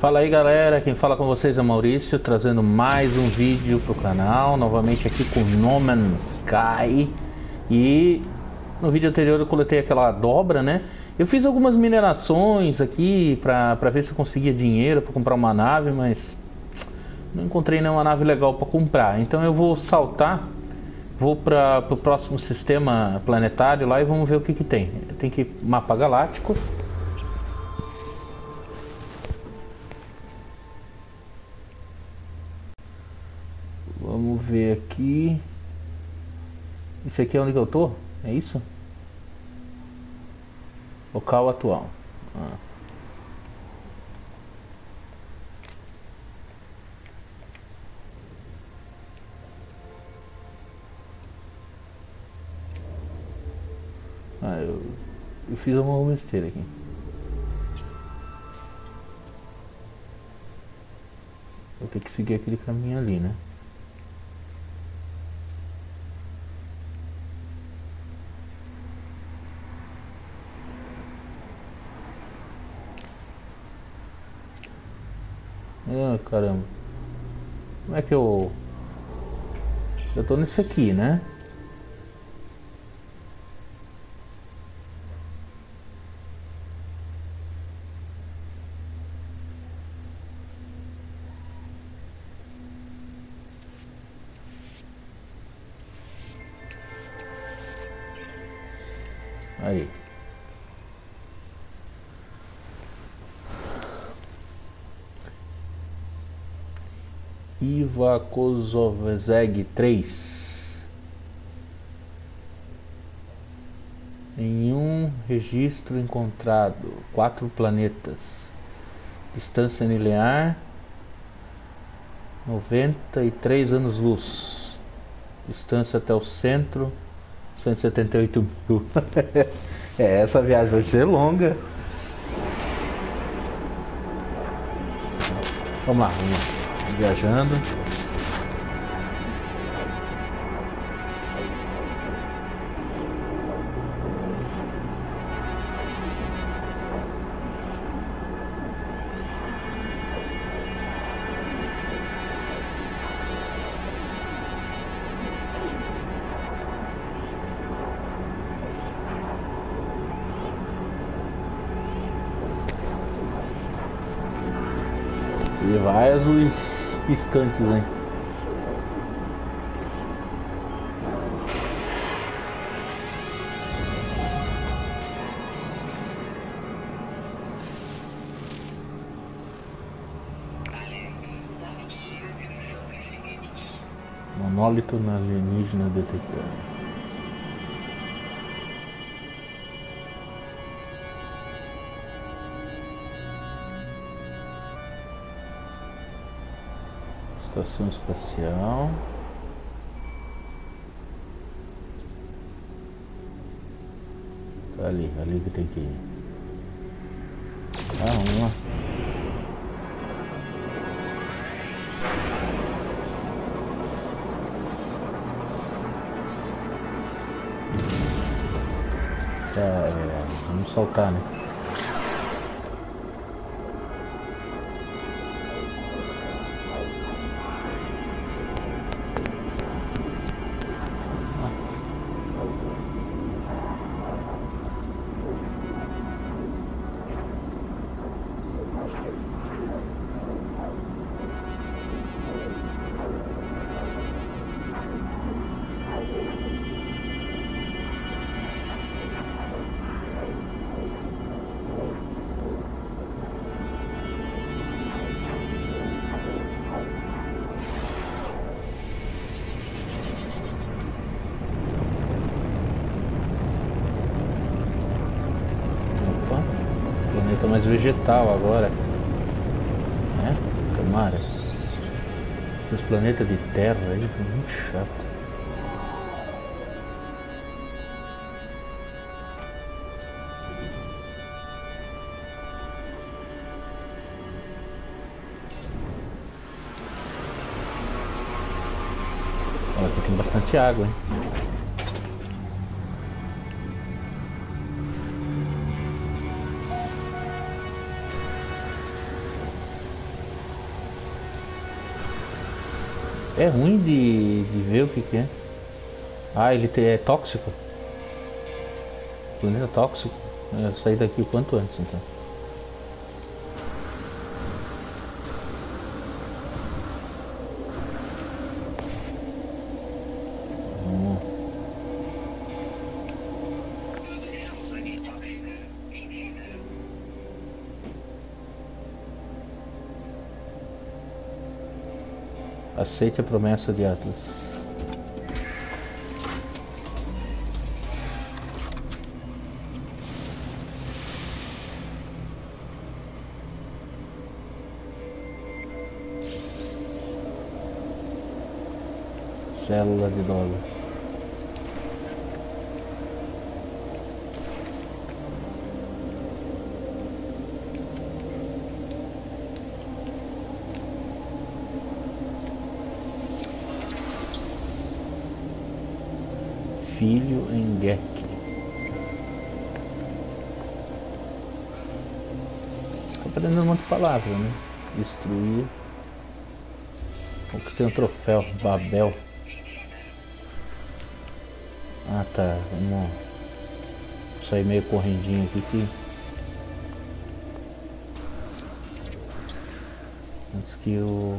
Fala aí galera, quem fala com vocês é o Maurício, trazendo mais um vídeo pro canal, novamente aqui com No Man's Sky. E no vídeo anterior eu coletei aquela dobra, né? Eu fiz algumas minerações aqui pra ver se eu conseguia dinheiro pra comprar uma nave, mas não encontrei nenhuma nave legal pra comprar. Então eu vou saltar, vou pro próximo sistema planetário lá e vamos ver o que tem. Tem que mapa galáctico. Vamos ver aqui. Isso aqui é onde eu tô? É isso? Local atual. Eu fiz uma besteira aqui. Vou ter que seguir aquele caminho ali, né? Ah, caramba. Como é que eu tô nesse aqui, né? Aí. Iva Kozovzeg 3. Nenhum registro encontrado. 4 planetas. Distância linear 93 anos-luz. Distância até o centro 178 mil. Essa viagem vai ser longa. Vamos lá. Viajando. E várias luzes piscantes, hein? Monólito alienígena detectado. Estação espacial. Tá ali que tem que ir. Vamos lá. Vamos saltar, né? Planeta mais vegetal agora, né? Tomara. Esses planetas de terra aí são muito chato. Olha, aqui tem bastante água, hein? É ruim de ver o que que é. Ah, é tóxico. Planeta tóxico. Eu sair daqui o quanto antes, então. Aceite a promessa de Atlas. Célula de dólar. Filho em Gek. Tô aprendendo um monte de palavra, né? Destruir. Conquistei um troféu. Babel. Ah, tá. Vamos sair meio correndinho aqui que... Antes que o...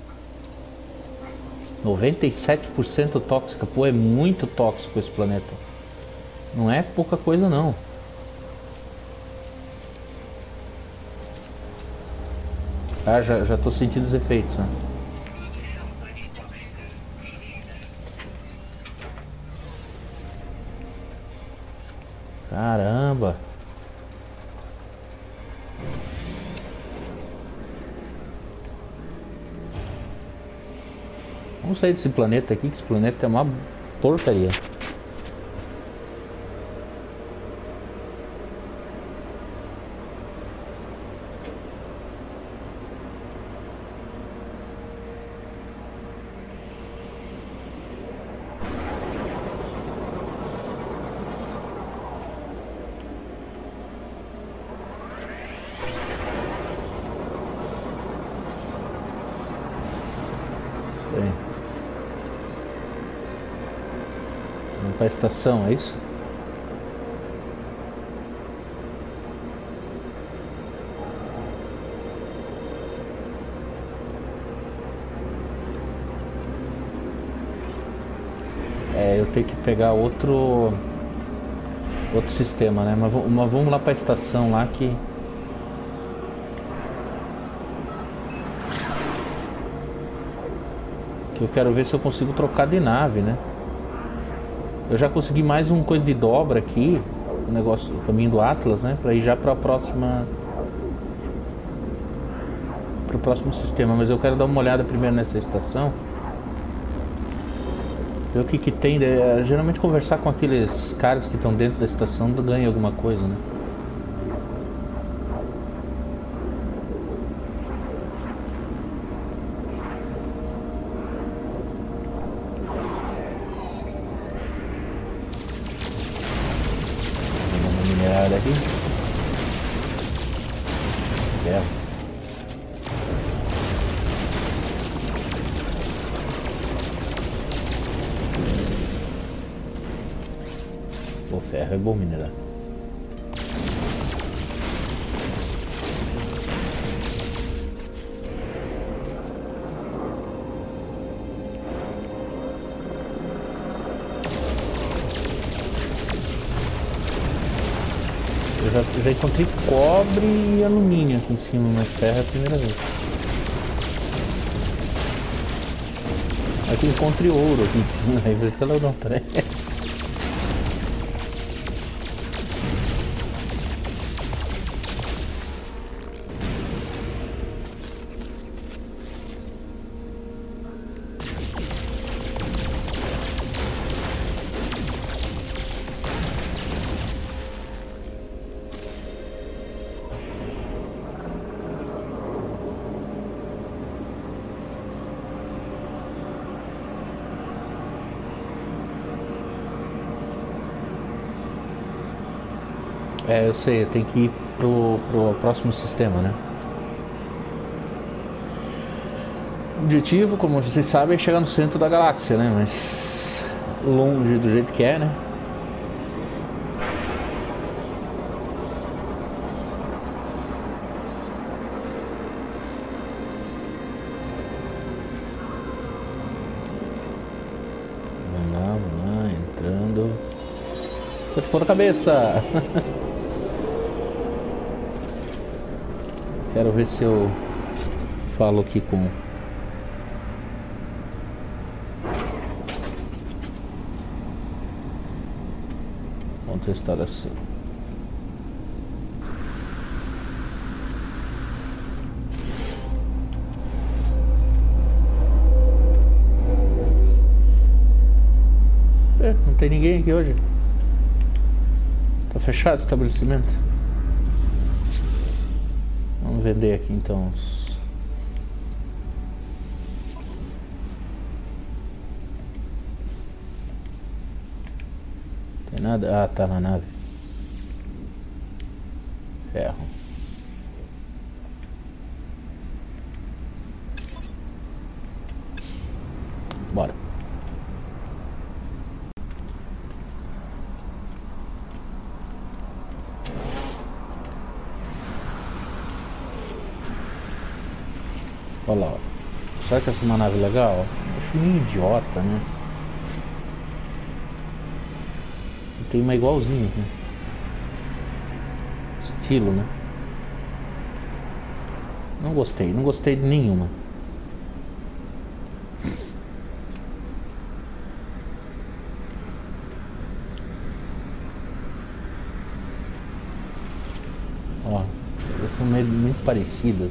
97% tóxica. Pô, é muito tóxico esse planeta. Não é pouca coisa, não. Ah, já tô sentindo os efeitos, né? Caramba. Vamos sair desse planeta aqui, que esse planeta é uma porcaria. Vamos para a estação, é isso? É, eu tenho que pegar outro sistema, né? Mas vamos lá para a estação lá que eu quero ver se eu consigo trocar de nave, né? Eu já consegui mais um coisa de dobra aqui, o negócio, o caminho do Atlas, né? Para ir já para a próxima, para o próximo sistema. Mas eu quero dar uma olhada primeiro nessa estação, ver o que que tem. Geralmente conversar com aqueles caras que estão dentro da estação ganha alguma coisa, né? Aqui. Ferro. O ferro é bom minerar. Eu já encontrei cobre e alumínio aqui em cima, mas ferro é a primeira vez. Aqui encontrei ouro aqui em cima, aí por isso que ela não traz. É, eu sei, eu tenho que ir pro próximo sistema, né? O objetivo, como vocês sabem, é chegar no centro da galáxia, né? Mas longe do jeito que é, né? Vamos lá, entrando. Você ficou na cabeça! Quero ver se eu falo aqui com... Vamos testar assim. Não tem ninguém aqui hoje. Tá fechado o estabelecimento. Vamos vender aqui então. Tem nada? Ah, tá na nave. Ferro. Bora. Olha lá. Será que essa é uma nave legal? Acho meio idiota, né? Tem uma igualzinha aqui. Estilo, né? Não gostei de nenhuma. Ó, elas são muito parecidas.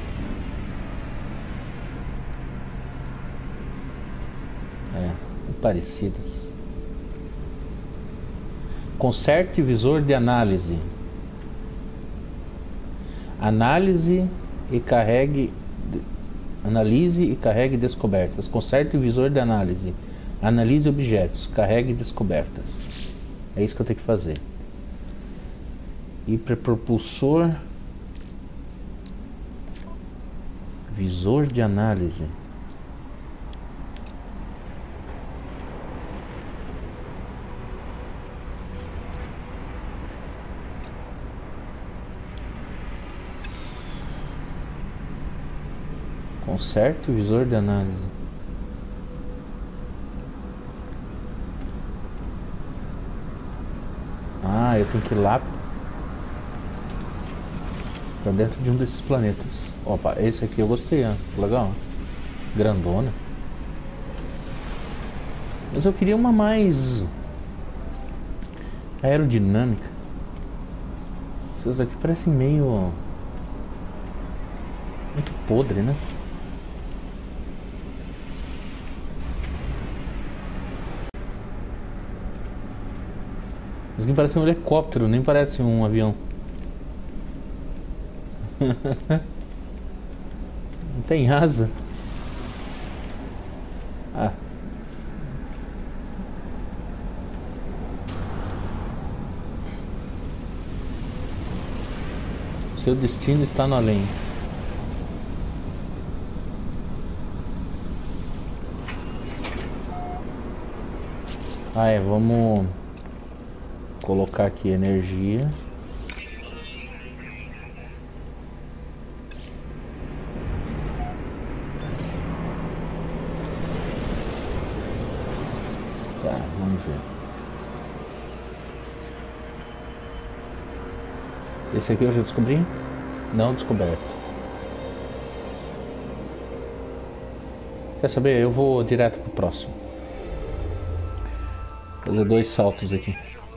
Muito parecidas. Conserte visor de análise. Analise e carregue descobertas. Conserte visor de análise. Analise objetos. Carregue descobertas. É isso que eu tenho que fazer. Hiperpropulsor. Visor de análise. Conserte o visor de análise. Ah, eu tenho que ir lá pra dentro de um desses planetas. Opa, esse aqui eu gostei, ó. Legal. Grandona. Mas eu queria uma mais aerodinâmica. Essas aqui parecem meio... muito podre, né? Isso aqui parece um helicóptero, nem parece um avião. Não tem asa. Ah. Seu destino está no além. Ah, vamos colocar aqui energia. Tá, vamos ver. Esse aqui eu já descobri? Não descoberto. Quer saber? Eu vou direto pro próximo. Fazer 2 saltos aqui.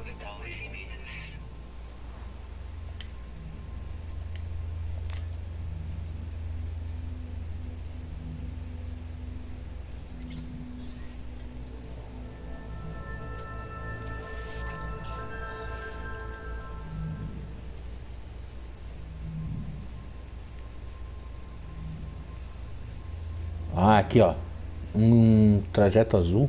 Ah, aqui ó. Um trajeto azul.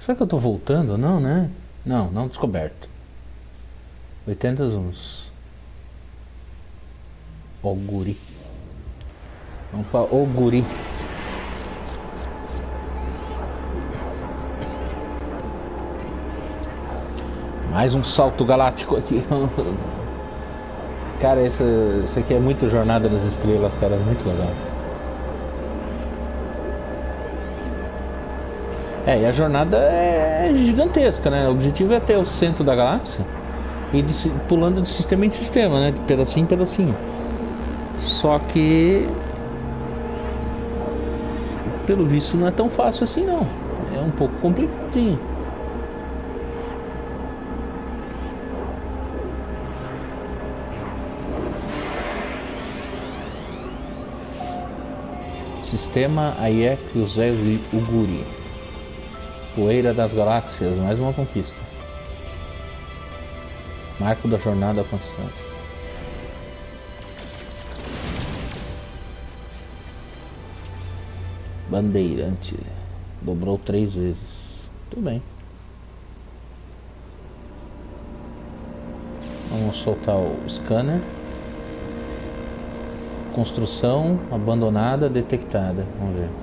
Será que eu tô voltando? Não, né? Não, não descoberto. 80 zooms. Oguri. Vamos pra Oguri. Mais um salto galáctico aqui. Cara, isso aqui é muito Jornada nas Estrelas, cara. É muito legal. E a jornada é gigantesca, né? O objetivo é ter o centro da galáxia e pulando de sistema em sistema, né? De pedacinho em pedacinho. Só que, pelo visto, não é tão fácil assim, não. É um pouco complicadinho. Sistema Hayek José Uguri. Poeira das Galáxias, mais uma conquista. Marco da jornada constante. Bandeirante. Dobrou 3 vezes. Tudo bem. Vamos soltar o scanner. Construção abandonada detectada. Vamos ver.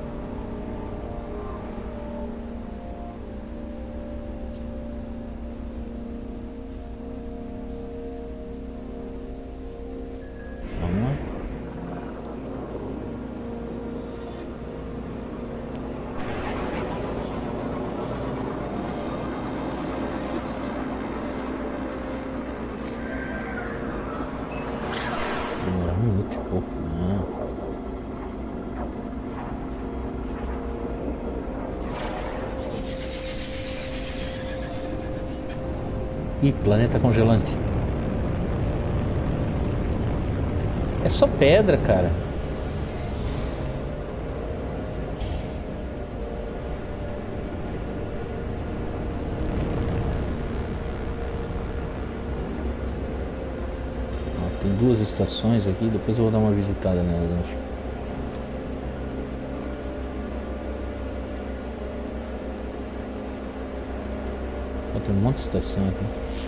Vamos lá. Demora um minuto e pouco. Não. Ih, planeta congelante. É só pedra, cara. Ó, tem 2 estações aqui, depois eu vou dar uma visitada nelas, acho. Ó, tem um monte de estação aqui.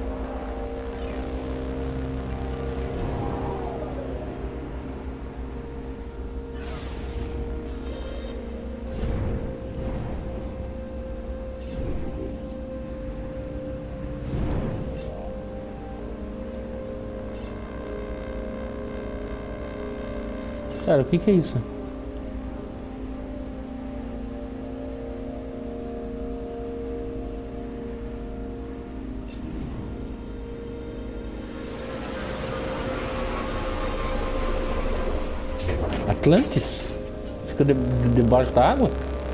Cara, o que é isso? Atlantis? Fica debaixo da água?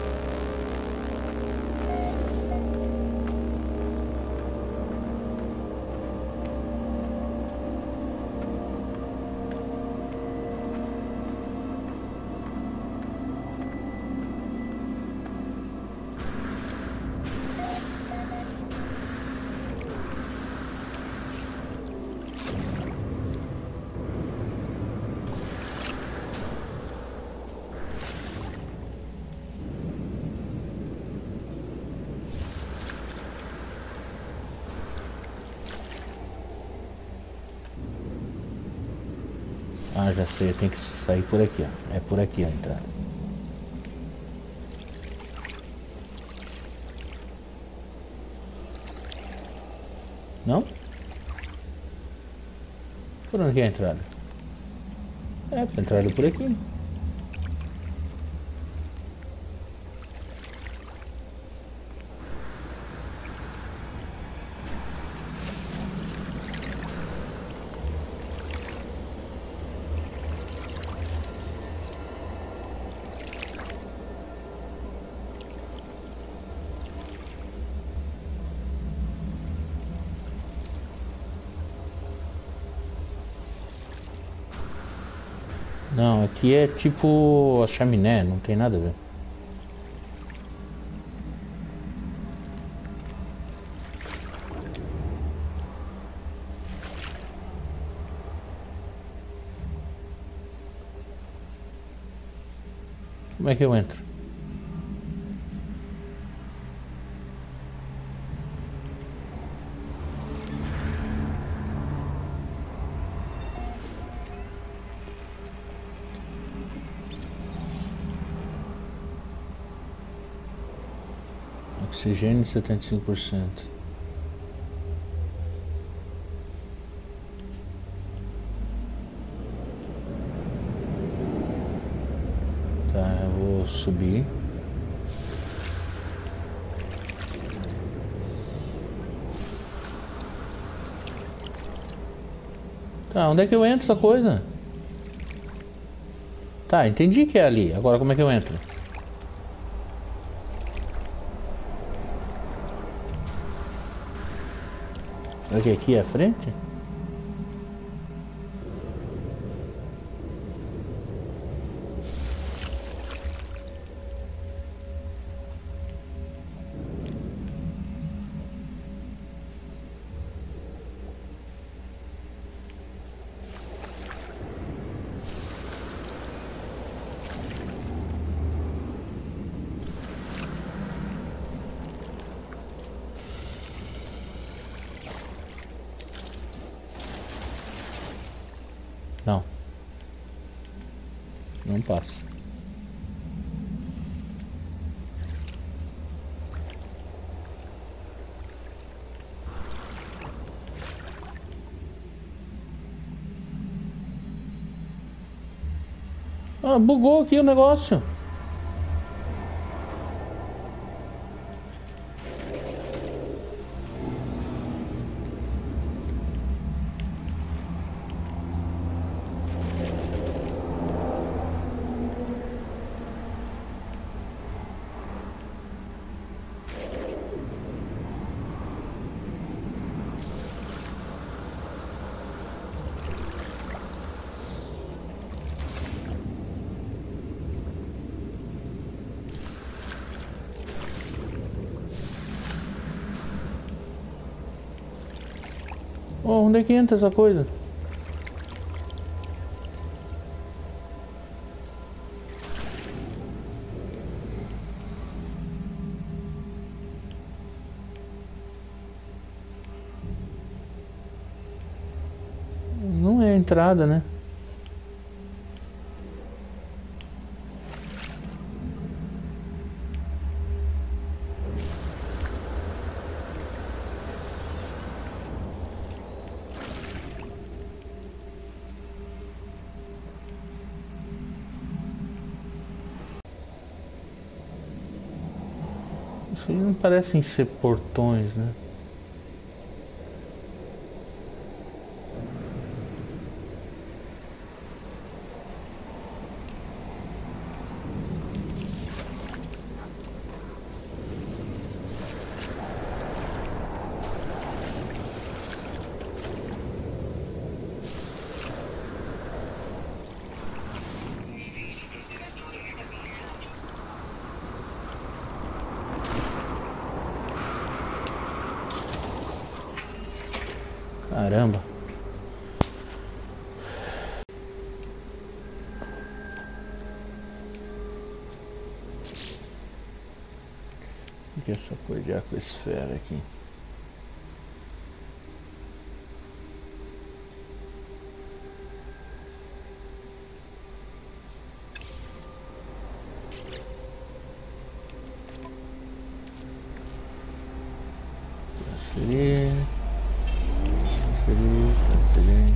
Ah, já sei, tem que sair por aqui, ó. É por aqui a entrada. Não? Por onde é a entrada? É, a entrada é por aqui. Não, aqui é tipo a chaminé, não tem nada a ver. Como é que eu entro? Oxigênio 75%. Tá, eu vou subir. Tá, onde é que eu entro essa coisa? Tá, entendi que é ali. Agora como é que eu entro? Aqui é a frente? Não. Não passa. Ah, bugou aqui o negócio. Oh, onde é que entra essa coisa? Não é a entrada, né? Isso aí não parecem ser portões, né? Caramba. O que é essa coisa de aquisfera aqui? Transferir. Transferir, transferir.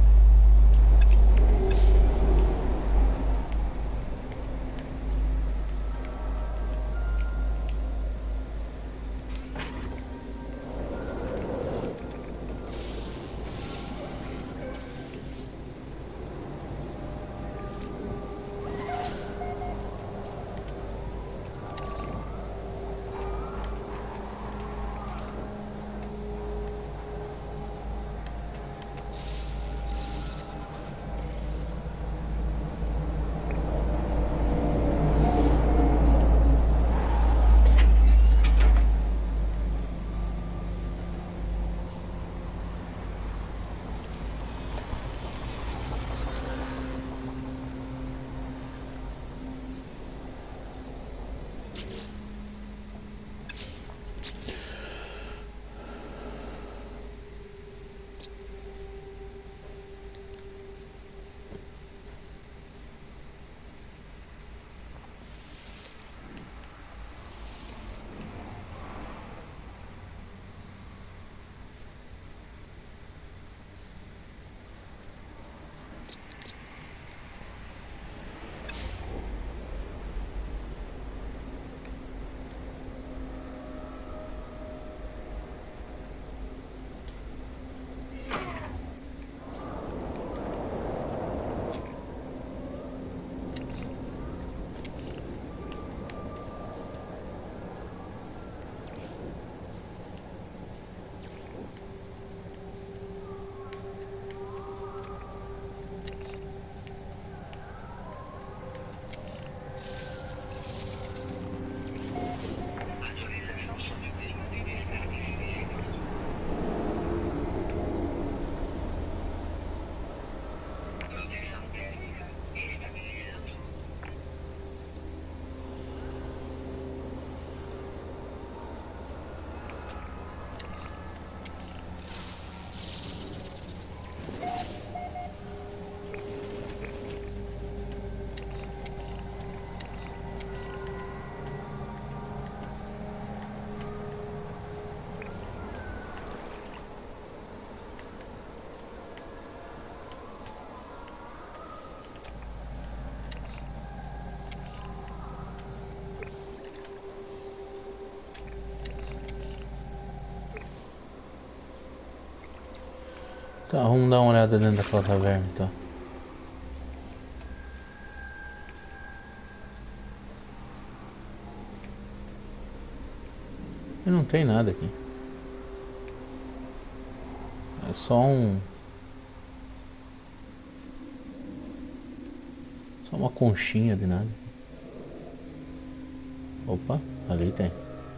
Tá, vamos dar uma olhada dentro daquela caverna então. E não tem nada aqui. É só só uma conchinha de nada. Opa, ali tem.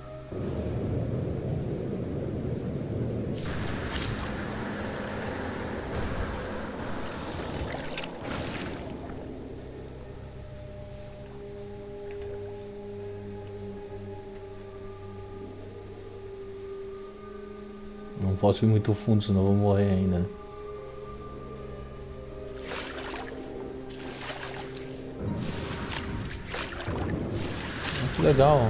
Não posso ir muito fundo, senão eu vou morrer ainda, né? Muito legal.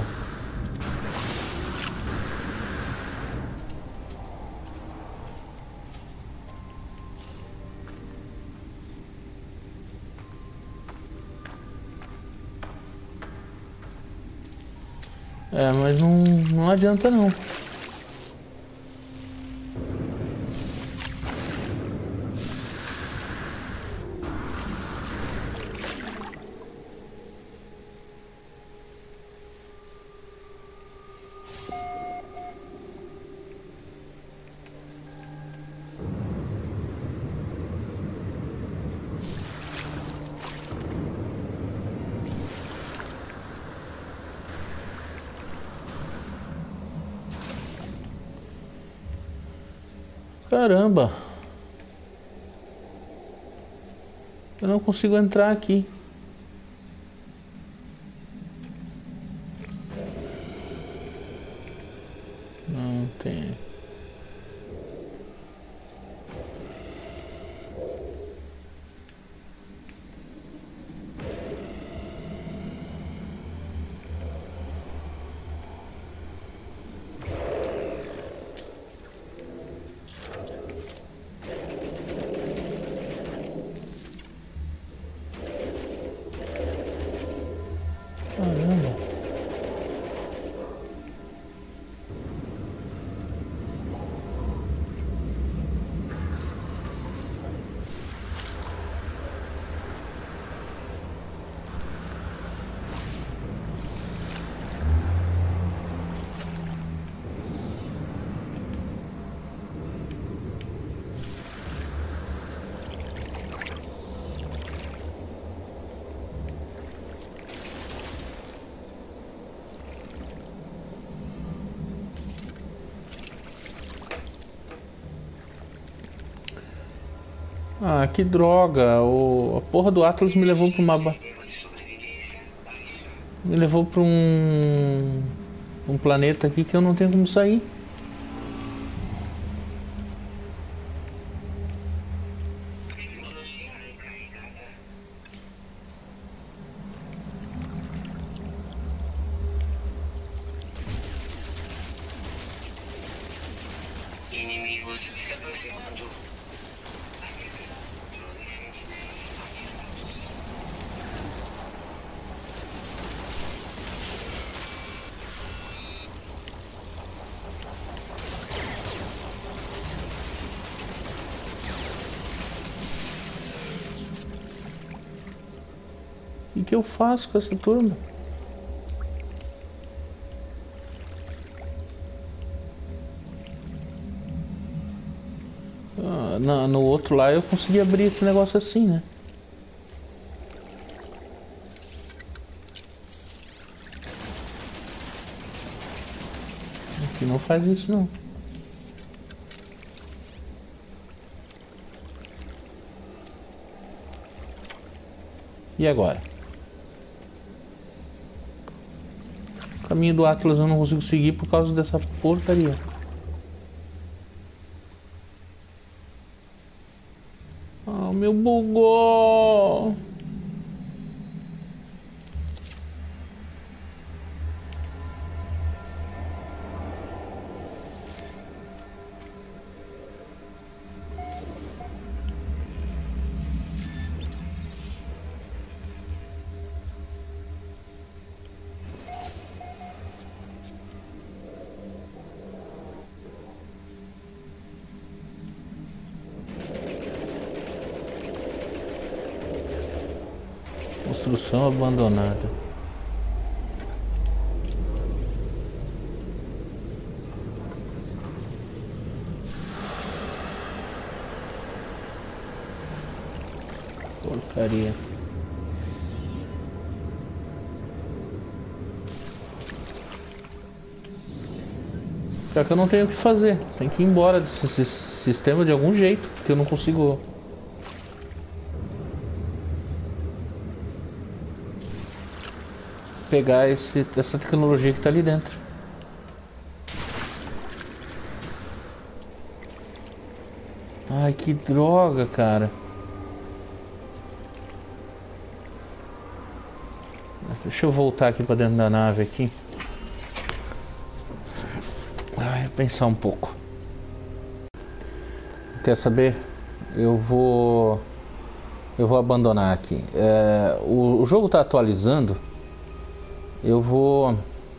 É, mas não adianta não. Caramba. Eu não consigo entrar aqui. Não tem. Caramba. Ah, que droga. A porra do Atlas me levou pra uma... Me levou pra um planeta aqui que eu não tenho como sair. Inimigos se aproximando. O que eu faço com essa turma? Ah, no outro lá eu consegui abrir esse negócio assim, né? Aqui não faz isso não. E agora? O caminho do Atlas eu não consigo seguir por causa dessa porcaria. Ah, meu bugou! Construção abandonada. Porcaria. Só que eu não tenho o que fazer. Tem que ir embora desse sistema de algum jeito, porque eu não consigo. Pegar essa tecnologia que tá ali dentro. Ai, que droga, cara. Deixa eu voltar aqui pra dentro da nave aqui. Ai, pensar um pouco. Quer saber? Eu vou abandonar aqui. O jogo tá atualizando. Eu vou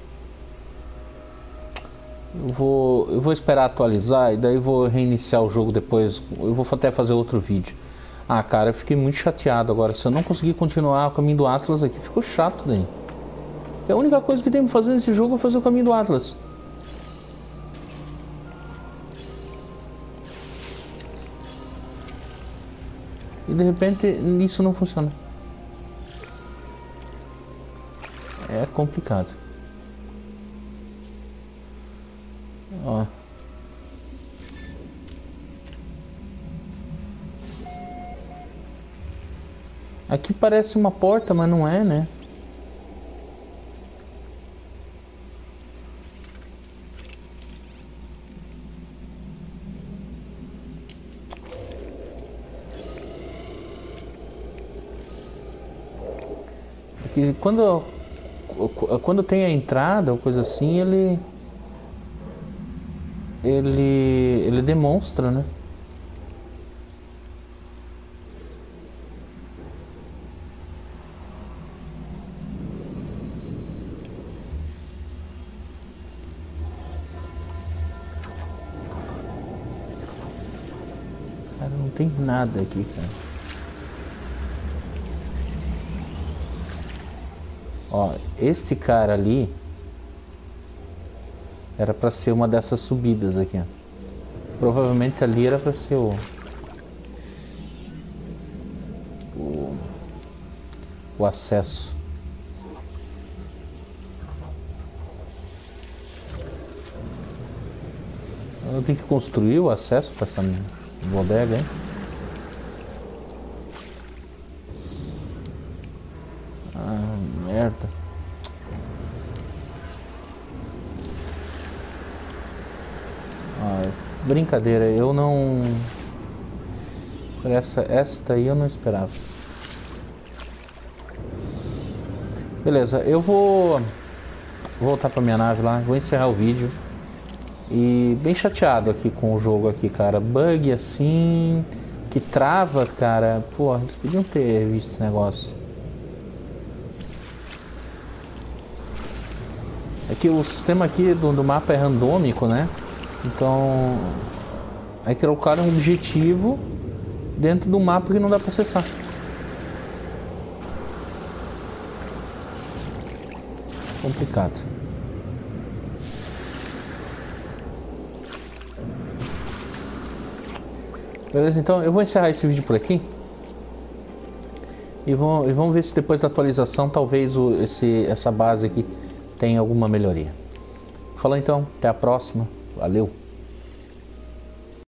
esperar atualizar e daí vou reiniciar o jogo depois. Eu vou até fazer outro vídeo. Ah, cara, eu fiquei muito chateado agora. Se eu não conseguir continuar o caminho do Atlas aqui, ficou chato daí. A única coisa que tem que fazer nesse jogo é fazer o caminho do Atlas. E de repente isso não funciona. É complicado. Ó. Aqui parece uma porta, mas não é, né? Aqui, quando tem a entrada ou coisa assim, ele demonstra, né? Cara, não tem nada aqui, cara. Ó, este cara ali era pra ser uma dessas subidas aqui, ó. Provavelmente ali era pra ser o acesso. Eu tenho que construir o acesso para essa bodega, hein? Ah, merda. Ah, brincadeira, eu não... Essa daí eu não esperava. Beleza, eu vou voltar pra minha nave lá, vou encerrar o vídeo. E bem chateado aqui com o jogo aqui, cara. Bug assim, que trava, cara. Pô, eles podiam ter visto esse negócio. É que o sistema aqui do mapa é randômico, né? Então, aí colocaram um objetivo dentro do mapa que não dá pra acessar. Complicado. Beleza, então eu vou encerrar esse vídeo por aqui. E vamos ver se depois da atualização talvez essa base aqui tenha alguma melhoria. Falou então, até a próxima. Valeu!